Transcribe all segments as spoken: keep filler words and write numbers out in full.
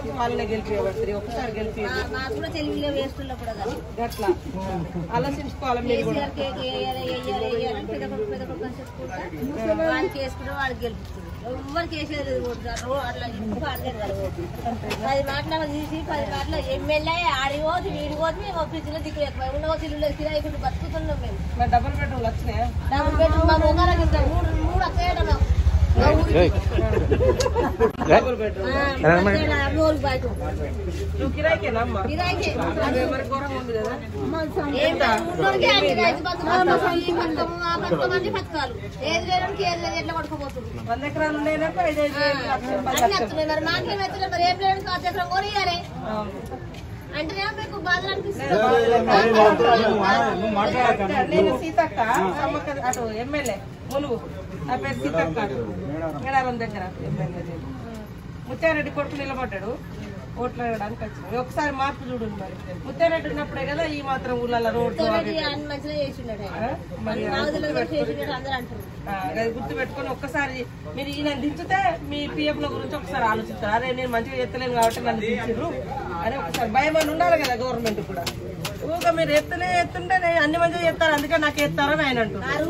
సంవత్సరం వాళ్ళనే గెలిపేవాడు ఒకసారి గెలిపి గట్లా ఆలోచించుకోవాలి మీరు కూడా ఎవరికి వేసేది లేదు అట్లా పది మాటలు తీసి పది మాటలు ఎమ్మెల్యే ఆడిపోతే వీడిపోతే మేము ఫ్రిడ్జ్ లో దిక్కు ఎక్కువ ఉన్న ఇల్లు కిరాయి కొట్టి బతుకుతున్నాం మేము డబుల్ బెడ్రూమ్ వచ్చినాయా డబుల్ బెడ్రూమ్ మా మొగాలకి మూడు మూడు అక్కడ డబుల్ బెడ్రూమ్ ఉంది కదా ఏది లేడానికి ఏది లేదు ఎట్లా పడుకోబోతుంది వంద ఎకరాలు ఉన్నాయనక మరి మాకే మరి ఏం లేడానికి ఆ చక్రం కొనియాలి అంటే మీకు బాధలు అనిపిస్తుంది. నేను సీతక్క అటు ఎమ్మెల్యే ములుగు నా పేరు సీతక్క మేడారం దగ్గర ఎమ్మెల్యే ముత్యారెడ్డి కొడుకు నిలబడ్డాడు ఓట్లు వేయడానికి వచ్చింది ఒకసారి మార్పు చూడండి మరి ముత్యారెడ్డి ఉన్నప్పుడే కదా ఈ మాత్రం ఊళ్ళ రోడ్లు గుర్తు పెట్టుకుని ఒక్కసారి మీరు ఈయన దించితే మీ పిఎఫ్ల గురించి ఒకసారి ఆలోచిస్తారు అదే నేను మంచిగా ఎత్తలేను కాబట్టి నన్ను దించారు అని ఒకసారి భయం అని ఉండాలి కదా గవర్నమెంట్ కూడా ఊగా మీరు ఎత్తనే ఎత్తుంటే అన్ని మంచిగా చేస్తారు అందుకే నాకు ఎత్తారని ఆయన అంటున్నారు.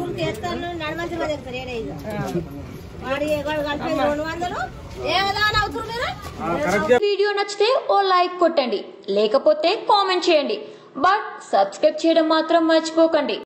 వీడియో నచ్చితే ఓ లైక్ కొట్టండి లేకపోతే కామెంట్ చేయండి బట్ సబ్స్క్రైబ్ చేయడం మాత్రం మర్చిపోకండి.